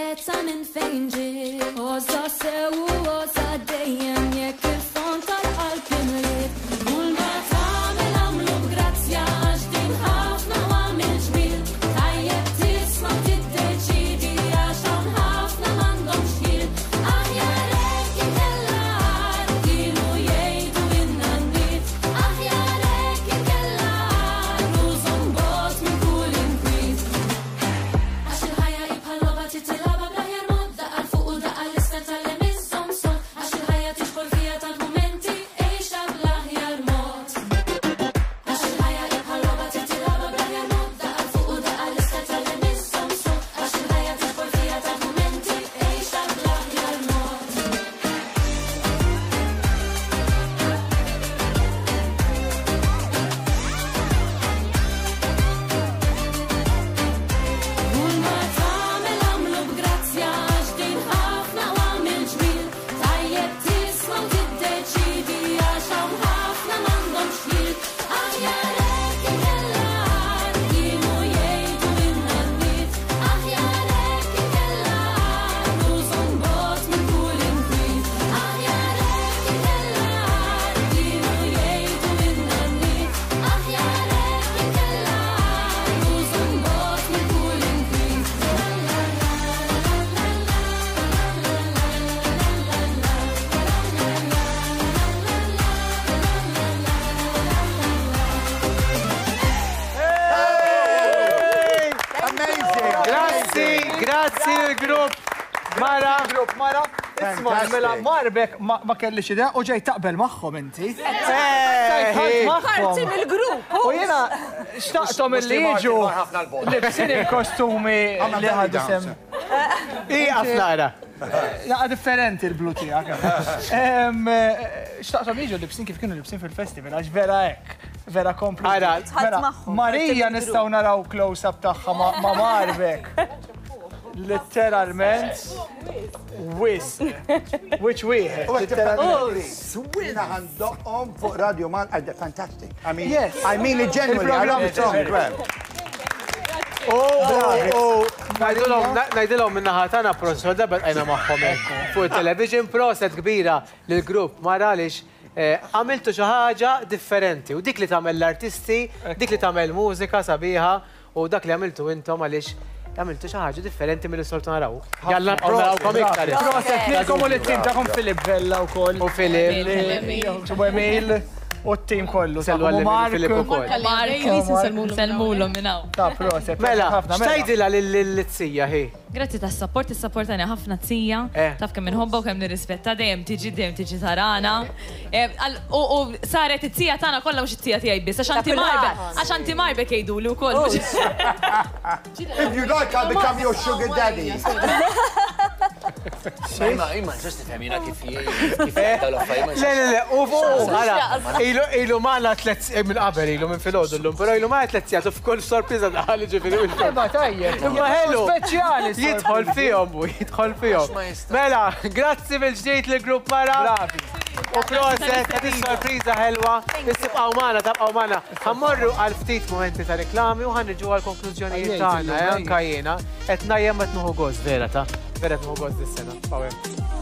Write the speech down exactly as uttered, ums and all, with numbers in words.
ċarezza minn fejn ġiet. Ożda sew u ożda dejjem jekk il-fond tal-qalb imriet. Kull ma tagħmel għamlu b'grazzja għax din ħafna għamil ġmiel. Tajjeb tisma' tiddeċidi għax hawn ħafna m'għandhomx ħil. Aħjar hekk inkella għar kienu jgħidu in-nanniet. Aħjar hekk inkella għar użu mbagħad minn kull inkwiet. Għax il-ħajja hi bħal logħba titilgħabha bl-aħjar mod daqqa fuq u daqqa l-isfel tal-lem iżżomm sod. Għax il-ħajja tidħol fiha tal-mumenti għixha bl-aħjar mod. Għax il-ħajja hi bħal logħba titilgħabha bl-aħjar mod daqqa fuq u daqqa l-isfel tal-lem iżżomm sod. Għax il-ħajja tidħol fiha tal-mumenti għixha bl-aħjar mod. Kull ma tagħmel għamlu b'grazzja għax din ħafna għamil ġmiel. Tajjeb tisma' u tiddeċidi għax hawn ħafna m'għandhomx ħil. Aħjar hekk inkella għar kienu jgħidu in-nanniet. Aħjar hekk inkella għar użu mbagħad minn kull inkwiet. Aħjar hekk inkella għar kienu jgħidu in-nanniet. Aħjar hekk inkella għar użu mbagħad minn kull inkwiet. Amazing! Grazzi, grazzi il-grupp Mara. Grupp Mara. Isma' mela Marbek ma ma kellix idea u ġej taqbel magħhom inti. Parti mill-grupp. U jiena xtaqthom illi jiġu libsin il-kostumi li ħadu sem. Iqaf nara. Laqa differenti l-blu tiegħek. Em, Xtaqthom jiġu libsin kif kienu libsin fil-festival għax vera hekk. Vera komplu. Ara, Mela, Marija nistgħu naraw close-up tagħha ma' ma' Marbek. Literalment. Wis. Which wieħed? Literalment. Swina għandhom fuq Radio Man are fantastic. I mean, Yes. I mean it genuinely. I love the song as well. oh, najdilom minna ħatana proset, da bħedqajna maħħom fuq il-television, proset kbira l-grupp Mara lix għamiltu xi ħaġa differenti u dik li tagħmel l-artisti, dik li tagħmel mużika sabiħa u dak li għamiltu intom għaliex għamiltu xi ħaġa differenti mill-soltu naraw. Jalla narawkom iktar. Proset lilkom u l-tim tagħhom Filip Bella wkoll. U Filip. Ġibu email u t-tim kollu. Sellu għalli Filip ukoll. Mark, selmulhom minnaw. Ta' proset. Mela, x'tajdilha lill-tzija hi? Grazzi tas support is-support għani ħafna tzija. Taf kemm inħobba u kemm nirrispetta dejjem tiġi dejjem tiġi tarana. U saret it-tzija tagħna kollha mhux it-tzija tiegħi biss għax anti Marbek, għax anti Marbek jgħidulu wkoll. If you like, I'll become your sugar daddy. Imma, imma, ġust tifhemina kif kif tal-affarijiet. Le, le, le, u fuq, għala, ilu maħna tlet, minn qabel, ilu minn fil-ħodu l-lum, pero ilu maħna tlet sjatu f'kull sorpriza daħali ġifiri. Imma tajjeb. Imma ħelu. Speċjali. Jidħol fihom, bu, jidħol fihom. Mela, grazzi bil-ġdejt l-grupp Mara. Bravi. U proset, għadi sorpriza ħelwa. Tibqaw maħna, tabqaw maħna. Ħammorru għal-ftit momenti ta' reklami u ħanġu għal-konklużjonijiet tagħna, anka jiena. Qed najjem qed nuħu gost, vera ta' vera nuħu gost dis-sena.